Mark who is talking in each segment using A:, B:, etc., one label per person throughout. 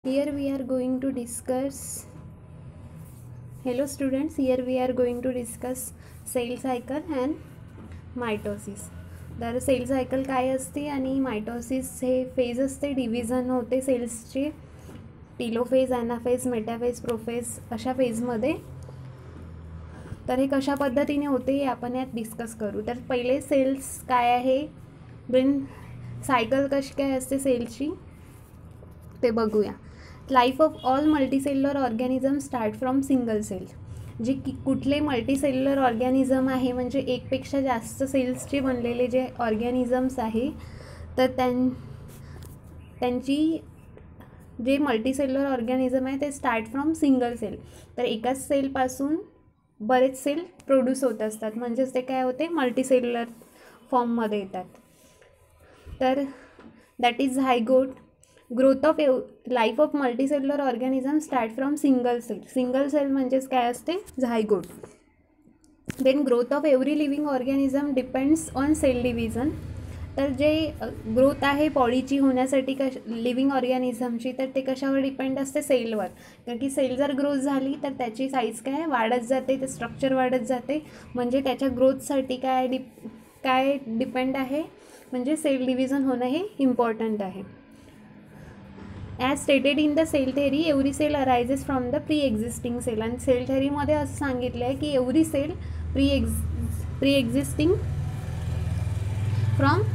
A: Here we are going to discuss. Hello students, here we are going to discuss cell cycle and mitosis. तर cell cycle काय असते आणि mitosis हे phase असते, division होते सेल्सचे टीलोफेज, ॲनाफेज, मेटाफेज, प्रोफेज अशा फेजमध्ये. तर हे कशा पद्धतीने होते हे आपण यात डिस्कस करू. तर पहिले सेल्स काय आहे, देन सायकल कशी काय असते सेलची ते बघूया. Life of all multicellular organism start from single cell. जे कुठले मल्टीसेल्युलर ऑर्गॅनिझम आहे म्हणजे एकपेक्षा जास्त सेल्सचे बनलेले जे ऑर्गॅनिझम्स आहे तर त्यांची जे मल्टीसेल्युलर ऑर्गॅनिझम आहे ते स्टार्ट फ्रॉम सिंगल सेल. तर एकाच सेलपासून बरेच सेल प्रोड्यूस होत असतात, म्हणजेच ते काय होते मल्टीसेल्युलर फॉर्ममध्ये येतात. तर that is zygote. Growth of life of multicellular organism start from single cell. Single cell म्हणजेच काय असते zygote. Then growth of every living organism depends on cell division. तर जे ग्रोथ आहे बॉडीची होण्यासाठी लिव्हिंग ऑर्गॅनिझमची तर ते कशावर डिपेंड असते, सेलवर. कारण की सेल जर ग्रोथ झाली तर त्याची साईज काय वाढत जाते, ते स्ट्रक्चर वाढत जाते, म्हणजे त्याच्या ग्रोथसाठी काय डिपेंड आहे म्हणजे सेल डिव्हिजन होणं हे इम्पॉर्टंट आहे. As stated in the cell theory every cell arises from the pre existing cell. आणि सेल थेअरीमध्ये असं सांगितलं आहे की every cell pre existing from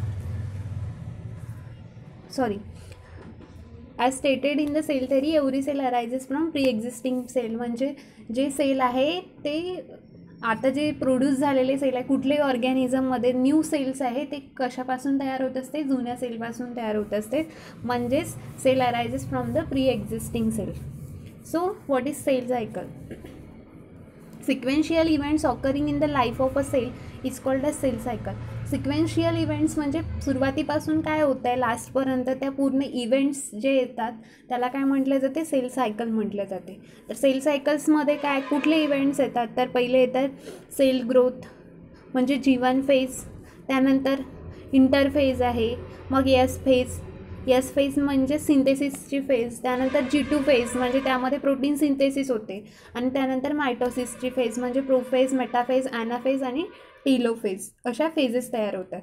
A: as stated in the cell theory every cell arises from pre existing cell. म्हणजे जे sale आहे ते आता जे प्रोड्यूस झालेले सेल आहे कुठले ऑर्गॅनिझममध्ये न्यू सेल्स आहे ते कशापासून तयार होत असते, जुन्या सेलपासून तयार होत असते, म्हणजेच cell arises from the pre existing cell. So what is cell cycle? Sequential events occurring in the life of a cell is called a cell cycle. Sequential events म्हणजे सुरुवातीपासून काय होतं आहे लास्टपर्यंत त्या पूर्ण इव्हेंट्स जे येतात त्याला काय म्हटलं जाते, सेल सायकल म्हटलं जाते. तर सेल सायकल्समध्ये काय कुठले इव्हेंट्स येतात, तर पहिले येतात सेल ग्रोथ म्हणजे G1 फेज, त्यानंतर इंटरफेज आहे, मग एस फेज म्हणजे सिंथेसिसची फेज, त्यानंतर G2 फेज म्हणजे त्यामध्ये प्रोटीन सिंथेसिस होते, आणि त्यानंतर मायटोसिसची फेज म्हणजे प्रोफेज, मेटाफेज, ॲनाफेज आणि टीलोफेज अशा फेजेस तयार होतात.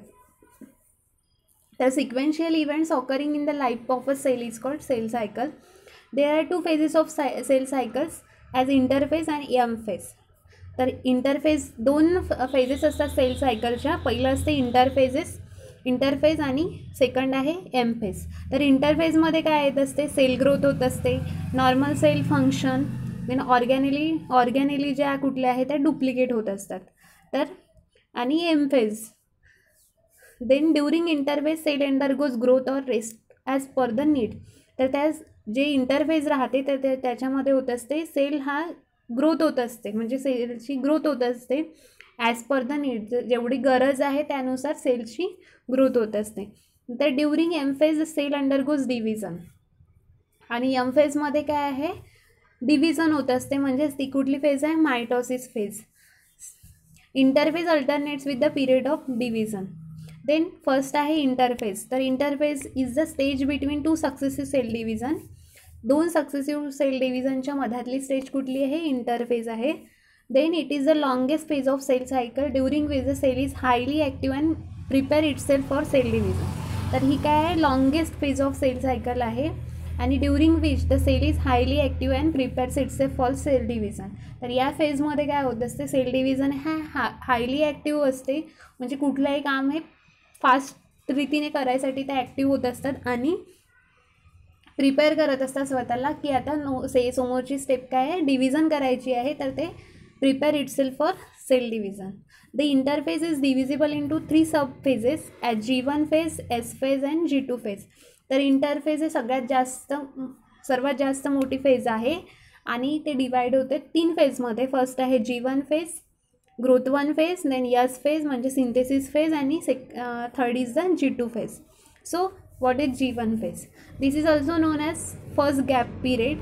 A: तर sequential events occurring in the life of a cell is called cell cycle. There are two phases of cell cycles as interphase and M phase. तर interphase दोन phases असतात cell सायकलच्या. पहिलं असते इंटरफेज आणि सेकंड आहे एम फेज. तर इंटरफेजमध्ये काय येत असते, सेल ग्रोथ होत असते, normal cell function, then organelle ज्या कुठल्या आहेत त्या डुप्लिकेट होत असतात. तर आणि M phase then during interphase cell undergoes growth or rest as per the need. तर त्या जे इंटरफेज राहते तर त्याच्यामध्ये होत असते सेल हा ग्रोथ होत असते, म्हणजे सेलची ग्रोथ होत असते ॲज पर द नीड, जेवढी गरज आहे त्यानुसार सेलची ग्रोथ होत असते. तर during M phase cell undergoes division. आणि एम फेजमध्ये काय आहे डिव्हिजन होत असते, म्हणजेच ती कुठली फेज आहे mitosis phase. Interphase alternates with the period of division. Then first आहे इंटरफेज. तर interphase is the stage between two successive cell division. दोन सक्सेसिव्ह सेल डिव्हिजनच्या मधातली स्टेज कुठली आहे, इंटरफेज आहे. Then it is the longest phase of cell cycle during which the cell is highly active and prepare itself for cell division. तर ही काय आहे longest phase of cell cycle आहे, आणि during which the cell is highly active and prepares itself for cell division. तर या फेजमध्ये काय होत असते, सेल डिव्हिजन हायली ॲक्टिव्ह असते, म्हणजे कुठलंही काम हे फास्ट रीतीने करायसाठी ते ॲक्टिव्ह होत असतात आणि प्रिपेअर करत असतात स्वतःला की आता समोरची स्टेप काय आहे डिव्हिजन करायची आहे, तर ते prepare itself for cell division. The interphase is divisible into 3 sub phases as G1 phase, S phase and G2 phase. तर इंटरफेज हे सर्वात जास्त मोठी फेज आहे आणि ते डिवाइड होते 3 फेजमध्ये. फर्स्ट आहे G1 phase, growth 1 phase, then S phase म्हणजे सिंथेसिस फेज, आणि third is the G2 phase. So what is G1 phase? This is also known as first gap period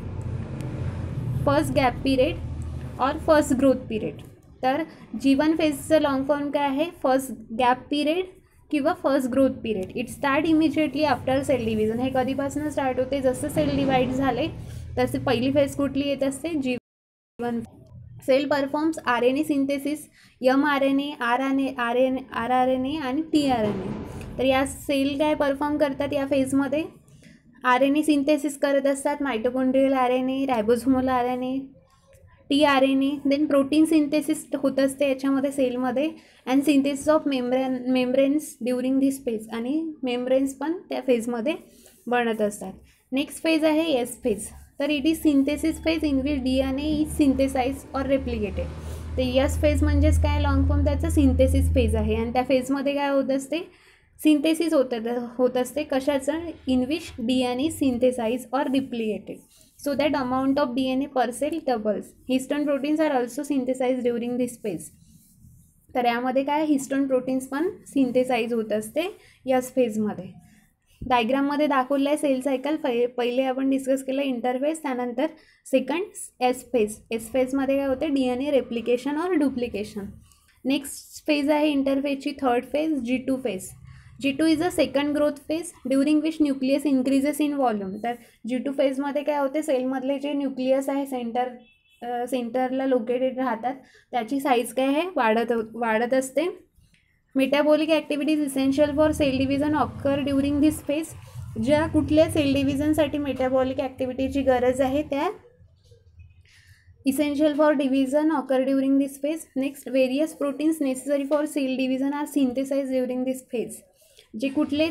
A: or first growth period. तर G1 फेजचं long form काय आहे, first gap period किंवा first growth period. It start immediately after cell division. हे कधीपासून start होते, जसं sale divide झाले तसे पहिली फेज कुठली येत असते, G1. Cell performs RNA synthesis, mRNA, rRNA आणि tRNA. तर या सेल काय परफॉर्म करतात या फेजमध्ये, RNA सिंथेसिस करत असतात, mitochondrial RNA, ribosomal RNA, tRNA. Then protein synthesis होत असते याच्यामध्ये सेलमध्ये, and synthesis of membranes during this phase. आणि मेम्ब्रेन्स पण त्या फेजमध्ये बनत असतात. नेक्स्ट फेज आहे एस फेज. तर it is synthesis phase in which DNA is synthesize or replicated. तर यस फेज म्हणजेच काय, लॉंग फॉर्म त्याचं सिंथेसिस फेज आहे. आणि त्या फेजमध्ये काय होत असते, सिंथेसिस होत असते कशाचं, in which DNA synthesize or replicated so that amount of DNA per cell doubles. Histone proteins are also synthesized during this phase. तर यामध्ये काय, हिस्टोन प्रोटीन्स पण सिंथेसाइज होत असते यस फेजमध्ये. डायग्राममध्ये दाखवलं आहे सेल सायकल. पहिले आपण डिस्कस केलं इंटरफेज, त्यानंतर सेकंड एस फेज. एस फेजमध्ये काय होते, DNA replication or duplication. Next phase आहे इंटरफेजची थर्ड फेज, G2 फेज. G2 is a second growth phase during which nucleus increases in volume. तर G2 फेजमध्ये काय होते, सेलमधले जे न्यूक्लियस आहे सेंटरला लोकेटेड राहतात, त्याची साईज काय आहे, वाढत असते. Metabolic activities essential for cell division occur during this phase. ज्या कुठल्या सेल डिव्हिजनसाठी मेटाबॉलिक ॲक्टिव्हिटीची गरज आहे त्या essential for division occur during this phase. Next, various proteins necessary for cell division are synthesize during this phase. जे कुठले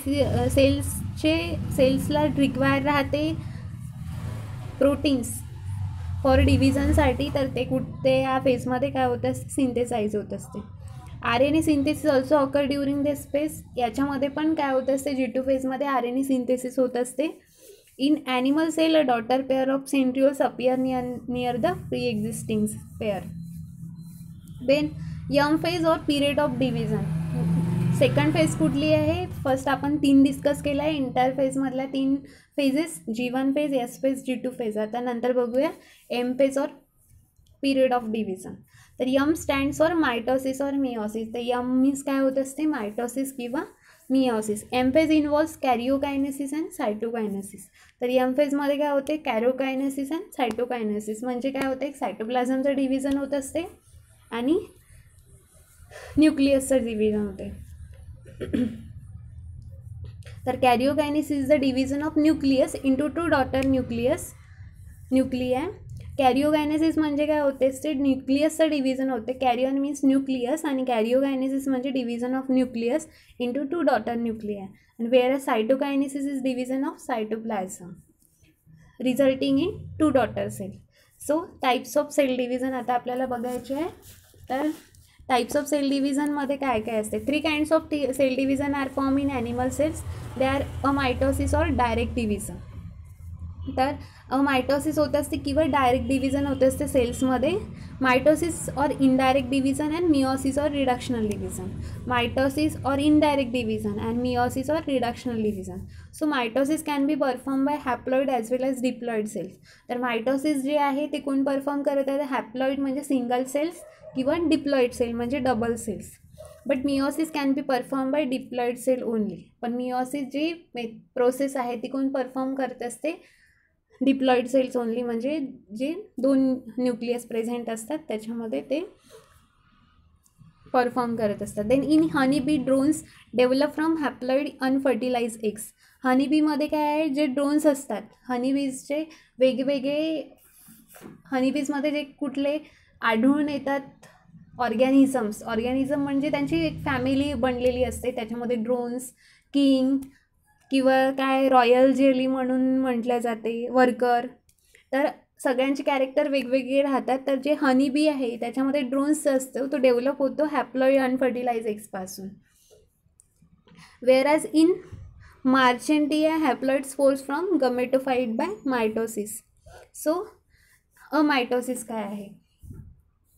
A: सेल्सला रिक्वायर राहते प्रोटीन्स फॉर डिव्हिजनसाठी, तर ते या फेजमध्ये काय होत असते, सिंथेसाइज होत असते. RNA synthesis also occur during this phase. याच्यामध्ये पण काय होत असते, G2 फेजमध्ये RNA सिंथेसिस होत असते. In animal cell a daughter pair of centrioles appear near the pre existing pair. Then M phase or period of division. Second phase कुठली आहे, फर्स्ट आपण 3 डिस्कस केलं आहे इंटरफेजमधल्या 3 phases, G1 phase, S phase, G2 phase. आता नंतर बघूया M phase or period of division. तर M stands for mitosis or meiosis. तर यम मीन्स काय होत असते, मायटोसिस किंवा meiosis. M phase involves karyokinesis and cytokinesis. तर एम फेजमध्ये काय होते, कॅरिओकायनेसिस अँड सायटोकायनेसिस. म्हणजे काय होते, एक सायटोप्लाझमचं डिव्हिजन होत असते आणि न्यूक्लियसचं डिव्हिजन होते. तर karyokinesis is the division of nucleus into 2 daughter nuclei. Karyokinesis म्हणजे काय होते, ते न्यूक्लियसचं डिव्हिजन होते. कॅरिओन मीन्स न्यूक्लियस आणि कॅरिओकायनेसिस म्हणजे division of nucleus into 2 daughter nuclei. आणि where cytokinesis is division of cytoplasm resulting in 2 daughter cell. So types of cell division आता आपल्याला बघायचे आहे. तर टाइप्स ऑफ सेल डिव्हिजनमध्ये काय काय असते, 3 kinds of cell division are form in animal cells. They are a mitosis or direct division. तर mitosis होत असते किंवा डायरेक्ट डिव्हिजन होत असते सेल्समध्ये. Mitosis or indirect division and meiosis or reductional division. Mitosis or indirect division and meiosis or reductional division. So mitosis can be perform by haploid as well as diploid cells. तर mitosis जे आहे ते कोण perform करत आहे, haploid म्हणजे single cells किंवा diploid cell म्हणजे double cells. But meiosis can be perform by diploid cell only. पण मिओसिस जी प्रोसेस आहे ती कोण परफॉर्म करत असते, डिप्लॉइड सेल्स ओनली, म्हणजे जे 2 न्यूक्लियस प्रेझेंट असतात त्याच्यामध्ये ते परफॉर्म करत असतात. Then in honey bee drones develop from haploid unfertilize eggs. हनीबीमध्ये काय आहे, जे ड्रोन्स असतात हनीबीजचे वेगवेगळे, हनीबीजमध्ये जे कुठले आढळून येतात ऑर्गॅनिझम म्हणजे त्यांची एक फॅमिली बनलेली असते. त्याच्यामध्ये ड्रोन्स, किंग किंवा काय रॉयल जेली म्हणून म्हटलं जाते, वर्कर. तर सगळ्यांचे कॅरेक्टर वेगवेगळे राहतात. तर जे हनी बी आहे त्याच्यामध्ये ड्रोन्स असतो तो डेव्हलप होतो हॅप्लॉइड अनफर्टिलाइज एग्सपासून. Whereas in Marchantia haploid spores from gametophyte by mitosis. So amitosis काय आहे,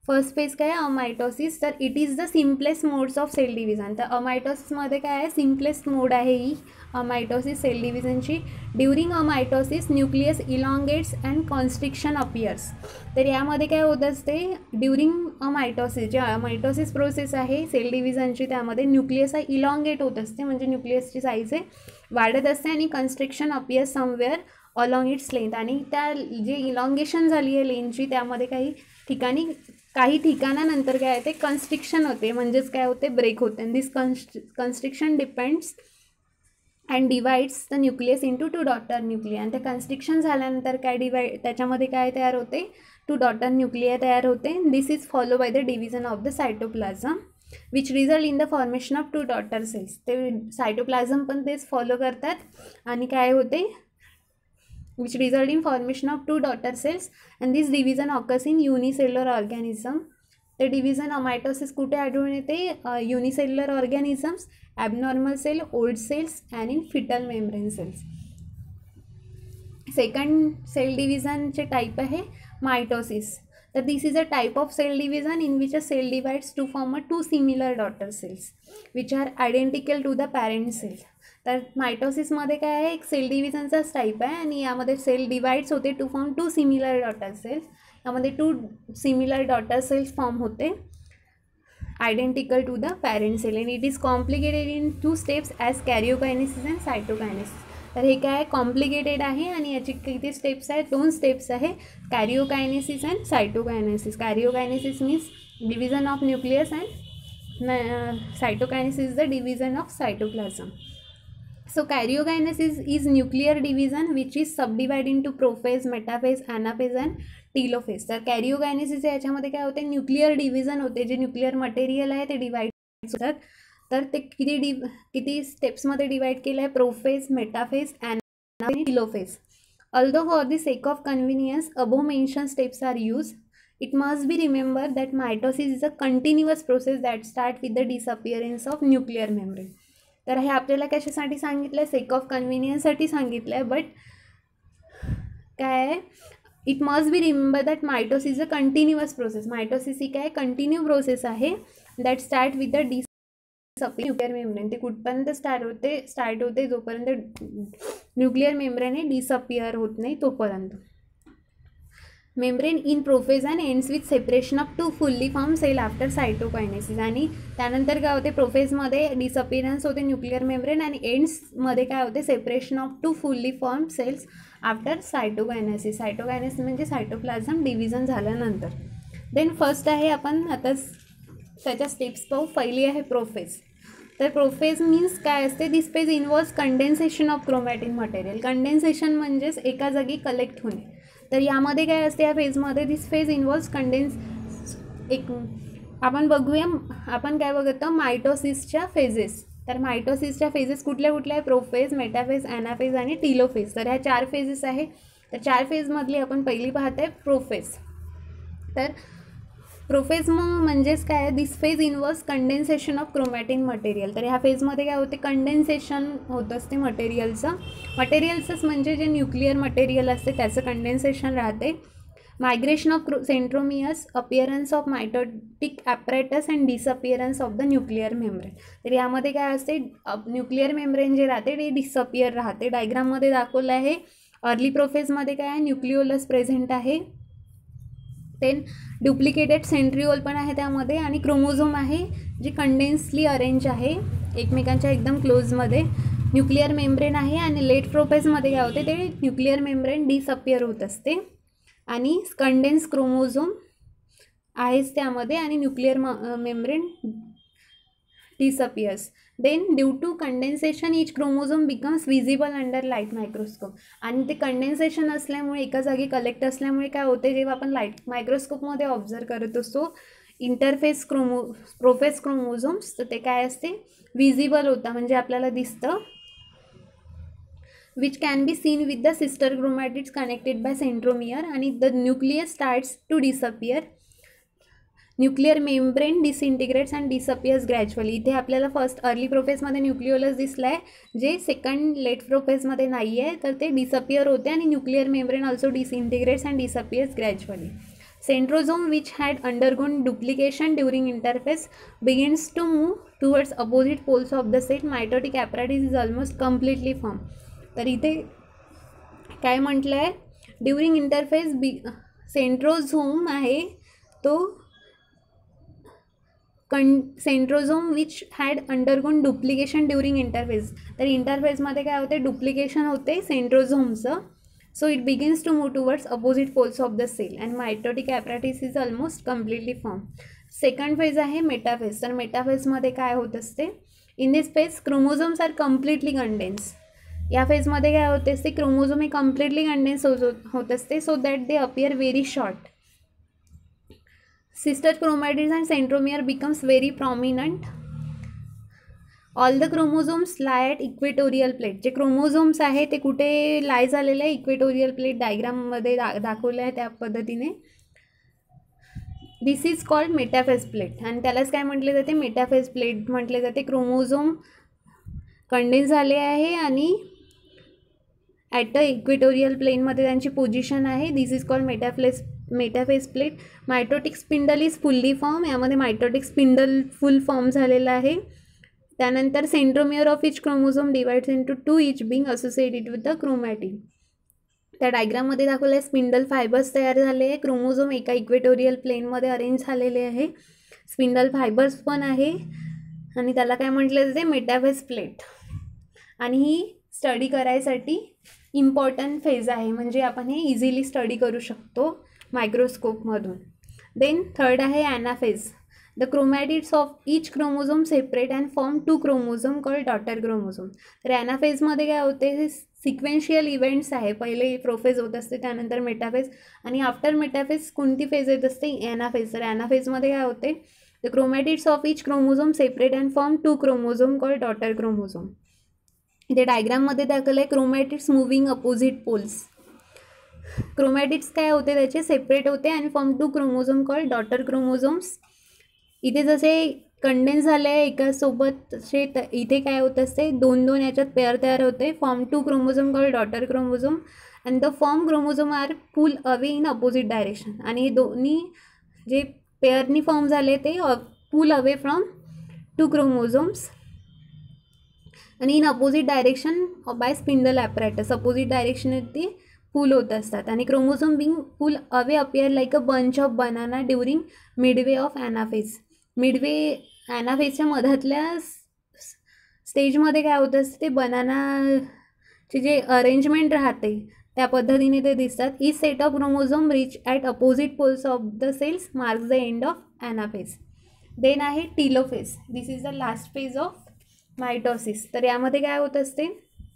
A: फर्स्ट फेज काय आहे अमायटोसिस, तर it is the simplest modes of cell division. तर अमायटोसिसमध्ये काय आहे सिम्पलेस्ट मोड आहे ही अमायटोसिस सेल डिव्हिजनची. During amitosis nucleus elongates and constriction appears. तर यामध्ये काय होत असते ड्युरिंग अमायटोसिस, जे अमायटोसिस प्रोसेस आहे सेल डिव्हिजनची, त्यामध्ये न्यूक्लियस हा इलॉंगेट होत असते, म्हणजे न्यूक्लियसची साईज आहे वाढत असते आणि constriction appears somewhere along its length. आणि त्या जे इलॉंगेशन झाली आहे लेंथची त्यामध्ये काही ठिकाणानंतर काय आहे ते कन्स्ट्रिक्शन होते, म्हणजेच काय होते ब्रेक होते. आणि this constriction depends and divides the nucleus into 2 daughter nuclei. आणि ते कन्स्ट्रिक्शन झाल्यानंतर काय त्याच्यामध्ये काय तयार होते 2 डॉटर न्यूक्लिया तयार होते. This is follow by the division of the cytoplasm which result in the formation of 2 daughter cells. ते सायटोप्लाझम पण तेच फॉलो करतात आणि काय होते which result in formation of 2 daughter cells, and this division occurs in unicellular organism. ते division mitosis कुठे आढळून येते unicellular organisms, abnormal cell, old cells and in foetal membrane cells. Second cell डिव्हिजनचे टाईप आहे मायटोसिस. तर this is a type of cell division in which a cell divides to form a 2 similar daughter cells which are identical to the parent cell. तर मायटोसिसमध्ये काय आहे एक sale डिव्हिजनचाच type आहे आणि यामध्ये सेल डिवाइड्स होते to form 2 similar daughter cells. यामध्ये 2 सिमिलर डॉटर सेल्स फॉर्म होते identical to the parent cell. And it is complicated in 2 steps as karyokinesis and cytokinesis. तर हे काय कॉम्प्लिकेटेड आहे आणि याची किती स्टेप्स आहेत 2 स्टेप्स आहे karyokinesis and cytokinesis. Karyokinesis means division of nucleus and cytokinesis the division of cytoplasm. So karyokinesis is nuclear division which is subdivided into prophase, metaphase, anaphase and telophase. तर कॅरिओकायनेसिस याच्यामध्ये काय होते न्यूक्लिअर डिव्हिजन होते, जे nuclear material आहे ते divide होतात. तर ते किती स्टेप्समध्ये डिवाइड केलं आहे प्रोफेज, मेटाफेज, ॲनाफेज आणि telophase. Although for the sake of convenience above mentioned steps are used, it must be remembered that mitosis is a continuous process that starts with the disappearance of nuclear membrane. तर हे आपल्याला कशासाठी सांगितलं आहे sake of कन्व्हिनियन्ससाठी सांगितलं आहे. But काय आहे it must be remember that mitosis is a continuous process. Mitosis ही काय कंटिन्यू प्रोसेस आहे that start with the nuclear membrane. ते कुठपर्यंत स्टार्ट होते जोपर्यंत न्यूक्लिअर मेम्ब्रेन हे डिसअपियर होत नाही तोपर्यंत. Membrane in prophase and ends with separation of 2 fully form cell after cytokinesis. आणि त्यानंतर काय होते प्रोफेजमध्ये डिसअपिअरन्स होते न्यूक्लिअर मेम्ब्रेन आणि एंड्समध्ये काय होते separation of 2 fully form cells after cytokinesis. Cytokinesis म्हणजे सायटोप्लाझम डिव्हिजन झाल्यानंतर. देन फर्स्ट आहे आपण आता त्याच्या स्टेप्स पाहू. पहिली आहे प्रोफेज. तर प्रोफेज मीन्स काय असते this phase involves condensation of chromatin material. Condensation म्हणजेच एका जागी कलेक्ट होणे. तर यामध्ये काय असते या फेजमध्ये दिस फेज इन्व्हॉल्व्स आपण बघूया आपण काय बघतो मायटोसिसच्या फेजेस. तर मायटोसिसच्या फेजेस कुठल्या आहे प्रोफेज, मेटाफेज, ॲनाफेज आणि टीलोफेज. तर ह्या 4 फेजेस आहे. तर 4 फेजमधली आपण पहिली पाहत आहे प्रोफेज. तर प्रोफेज म्हणजेच काय this phase involves condensation of chromatin material. तर ह्या फेजमध्ये काय होते कंडेन्सेशन होत असते मटेरियलचंच म्हणजे जे न्यूक्लिअर मटेरियल असते त्याचं कंडेन्सेशन राहते. Migration of centromeres, appearance of mitotic apparatus and disappearance of the nuclear membrane. तर यामध्ये काय असते न्यूक्लिअर मेम्ब्रेन जे राहते ते डिसअपिअर राहते. डायग्राममध्ये दाखवलं आहे. अर्ली प्रोफेजमध्ये काय आहे न्यूक्लिओलस प्रेझेंट आहे. देन डुप्लिकेटेड सेंट्रिओल पण आहे त्यामध्ये आणि क्रोमोझोम आहे जे कंडेन्सली अरेंज आहे एकमेकांच्या एकदम क्लोजमध्ये. न्यूक्लिअर मेम्ब्रेन आहे आणि लेट प्रोफेजमध्ये काय होते ते न्यूक्लिअर मेम्ब्रेन डिसअपिअर होत असते आणि कंडेन्स क्रोमोझोम आहेच त्यामध्ये आणि nuclear membrane disappears. Then due to condensation each chromosome becomes visible under light microscope. आणि ते कंडेन्सेशन असल्यामुळे एका जागी कलेक्ट असल्यामुळे काय होते जेव्हा आपण लाईट मायक्रोस्कोपमध्ये ऑब्झर्व करत असतो इंटरफेस प्रोफेज क्रोमोझोम्स तर ते काय असते विजिबल होता म्हणजे आपल्याला दिसतं. which can be seen with the sister chromatids connected by centromere and the nucleus starts to disappear. Nuclear membrane disintegrates and disappears gradually. इथे आपल्याला फर्स्ट अर्ली प्रोफेजमध्ये न्यूक्लिओलस दिसला आहे जे सेकंड लेट प्रोफेजमध्ये नाही आहे तर ते डिसअपियर होते आणि nuclear membrane also disintegrates and disappears gradually. Centrosome which had undergone duplication during interphase begins to move towards opposite poles of the cell. Mitotic apparatus is almost completely formed. तर इथे काय म्हटलं आहे, ड्युरिंग इंटरफेस सेंट्रोझोम आहे तो centrosome which had undergone duplication during interphase. तर इंटरफेसमध्ये काय होते, डुप्लिकेशन होते सेंट्रोझोमचं. So it begins to move towards opposite poles of the cell and mitotic apparatus is almost completely formed. Second phase आहे metaphase. तर मेटाफेजमध्ये काय होत असते, in this phase chromosomes are completely condense. या फेजमध्ये काय होते असते, क्रोमोझोम हे कम्प्लिटली कंडेन्स होत असते so that they appear very short. Sister chromatids and centromere becomes very prominent. All the chromosomes lie at equatorial plate. जे क्रोमोझोम्स आहे ते कुठे लाय झालेले आहे, इक्वेटोरियल प्लेट डायग्राममध्ये दाखवलं आहे त्या पद्धतीने. This is called metaphase plate आणि त्यालाच काय म्हटले जाते, मेटाफेज प्लेट म्हटले जाते. क्रोमोझोम कंडेन्स झाले आहे आणि ॲट द इक्वेटोरियल प्लेनमध्ये त्यांची पोझिशन आहे. This is called metaphase plate. Mitotic spindle is fully form. यामध्ये मायटोटिक स्पिंडल फुल फॉर्म झालेला आहे. त्यानंतर centromere of each chromosome divides into 2 each being associated with the chromatin. त्या डायग्राममध्ये दाखवलं आहे स्पिंडल फायबर्स तयार झाले आहे. क्रोमोझोम एका इक्वेटोरियल प्लेनमध्ये अरेंज झालेले आहे. स्पिंडल फायबर्स पण आहे आणि त्याला काय म्हटलं जाते, मेटाफेज प्लेट. आणि ही स्टडी करायसाठी इम्पॉर्टंट फेज आहे, म्हणजे आपण हे इझिली स्टडी करू शकतो मायक्रोस्कोपमधून. देन थर्ड आहे anaphase. The chromatids of each chromosome separate and form 2 chromosome called daughter chromosome. तर ॲनाफेजमध्ये काय होते, सिक्वेन्शियल इव्हेंट्स आहे. पहिले प्रोफेज होत असते, त्यानंतर मेटाफेज आणि आफ्टर मेटाफेज कोणती फेज येत असते, ॲनाफेज. तर ॲनाफेजमध्ये काय होते, the chromatids of each chromosome separate and form 2 chromosome called daughter chromosome. इथे डायग्राममध्ये दाखवलं आहे chromatids moving opposite poles. Chromatids काय होते त्याचे सेपरेट होते आणि form 2 chromosome called daughter chromosomes. इथे जसे कंडेन्स झाले आहे एकासोबत तसे इथे काय होत असते, 2-2 याच्यात पेअर तयार होते. Form 2 chromosome called daughter chromosome and the form chromosome are pull away in opposite direction. आणि हे दोन्ही जे पेअरनी फॉर्म झाले ते पुल अवे फ्रॉम 2 क्रोमोझोम्स आणि in opposite direction by spindle apparatus. Opposite direction ते पुल होत असतात आणि chromosome being pull away appear like a bunch of banana during midway of anaphase. Midway ॲनाफेजच्या मधातल्या स्टेजमध्ये काय होत असते, ते बनानाचे जे अरेंजमेंट राहते त्या पद्धतीने ते दिसतात. Each set of chromosome reach at opposite poles of the cells marks the end of anaphase. Then आहे telophase. This is the last phase of mitosis. तर यामध्ये काय होत असते,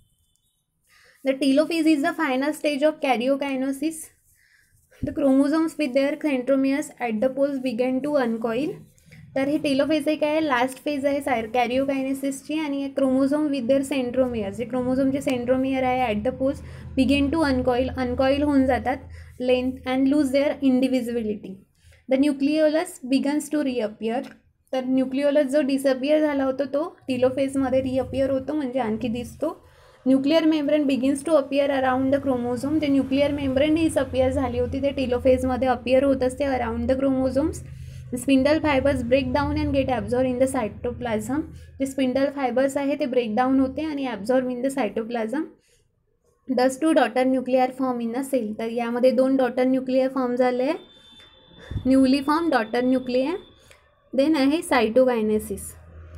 A: the telophase is the final stage of karyokinesis. The chromosomes with their centromeres at the poles began to uncoil. तर हे telophase एक आहे, लास्ट फेज आहे कॅरिओकायनेसिसची. आणि क्रोमोझोम विथ देअर सेंट्रोमियर, जे क्रोमोझोमचे सेंट्रोमियर आहे at the poles begin to uncoil होऊन जातात length and lose their indivisibility. The nucleolus begins to reappear. तर न्यूक्लिओलस जो डिसअपियर झाला होता तो टीलोफेजमध्ये रिअपियर होतो, म्हणजे आणखी दिसतो. Nuclear membrane begins to appear around the chromosome. जे न्यूक्लिअर मेम्ब्रेन डिसअपियर झाली होती ते टीलोफेजमध्ये अपियर होत असते around the chromosomes. Spindle fibres break down and get absorb in the cytoplasm. जे स्पिंडल फायबर्स आहे ते ब्रेक डाऊन होते आणि absorb in the cytoplasm. Thus 2 daughter nuclear form in a cell. तर यामध्ये 2 डॉटर न्यूक्लिअर फॉर्म झाले आहे, newly form daughter nuclear. Then आहे cytokinesis.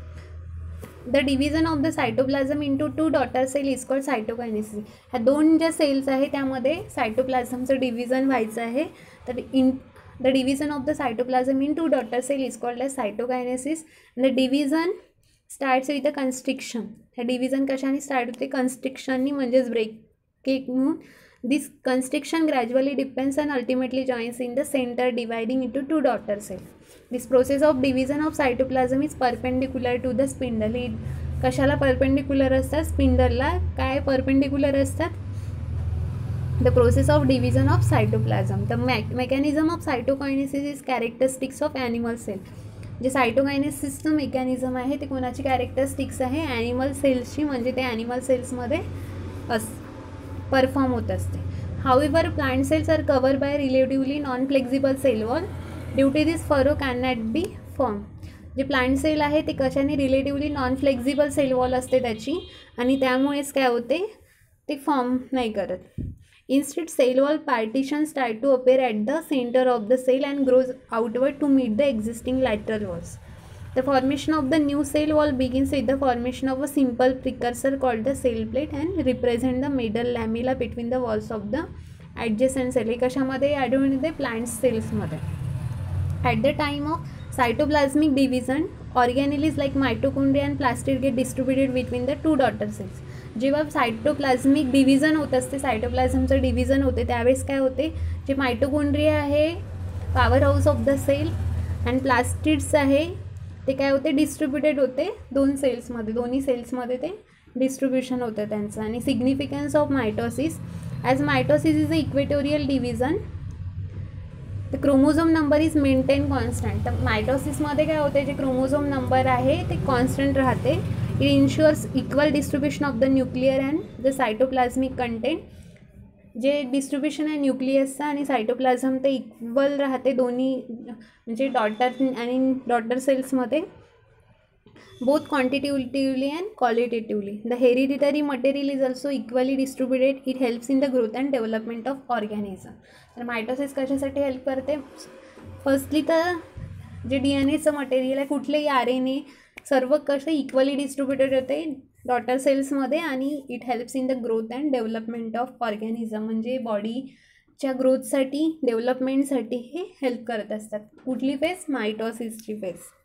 A: The division of the cytoplasm into 2 daughter cell is called cytokinesis. ह्या 2 ज्या cells आहे त्यामध्ये सायटोप्लाझमचं division व्हायचं आहे. तर the division of the cytoplasm into daughter cell is called as cytokinesis. And the division starts with the constriction. हे division कशाने start होते, कन्स्ट्रिक्शननी, म्हणजेच breaking. This constriction gradually depends and ultimately joins in the centre dividing into 2 daughter cell. This process of division of cytoplasm is perpendicular to the spindle. ही कशाला perpendicular असतात, स्पिंडलला काय perpendicular असतात, the process of division of cytoplasm. The mechanism of cytokinesis is characteristics of animal cell. जे सायटोकायनेसिसचं mechanism आहे ते कोणाची characteristics आहे, ॲनिमल सेल्सची, म्हणजे ते ॲनिमल सेल्समध्ये परफॉर्म होत असते. However, plant cells are covered by a relatively non-flexible cell wall. Due to this, furrow cannot be formed. जे प्लांट सेल आहे ते कशाने relatively non flexible cell wall असते त्याची, आणि त्यामुळेच काय होते ते फॉर्म नाही करत. Instead cell wall partition start to appear at the centre of the cell and grows outward to meet the existing lateral walls. The formation of the new cell wall begins with the formation of a simple precursor called the cell plate and represent the middle lamella between the walls of the adjacent cell. कशामध्ये आढळून येते plant सेल्समध्ये. At the time of cytoplasmic division, organelles like mitochondria and plastid get distributed between the two daughter cells. जेव्हा सायटोप्लाझ्मिक division होत असते, सायटोप्लाझमचं division होते, त्यावेळेस काय होते, जे मायटोकॉन्ड्रिया आहे powerhouse of the cell and plastids आहे ते काय होते डिस्ट्रीब्युटेड होते दोन सेल्समध्ये, दोन्ही सेल्समध्ये ते डिस्ट्रीब्युशन होतं त्यांचं. आणि significance of mitosis, as mitosis is a equatorial division, the chromosome number is maintain constant. तर मायटोसिसमध्ये काय होते, जे क्रोमोझोम नंबर आहे ते कॉन्स्टंट राहते. It ensures equal distribution of the nuclear and the cytoplasmic content. जे डिस्ट्रीब्युशन आहे न्यूक्लियसचं आणि सायटोप्लाझम ते इक्वल राहते दोन्ही, म्हणजे डॉटर आणि डॉटर सेल्समध्ये, both quantitatively and qualitatively. The hereditary material is also equally distributed. It helps in the growth and development of organism. तर मायटोसिस कशासाठी हेल्प करते, फर्स्टली तर जे DNA चं मटेरियल आहे कुठलेही RNA सर्व कसं इक्वली डिस्ट्रीब्युटेड होते डॉटर सेल्समध्ये, आणि it helps in the growth and development of organism, म्हणजे बॉडीच्या ग्रोथसाठी डेव्हलपमेंटसाठी हे हेल्प करत असतात. कुठली फेज, मायटोसिसची फेज.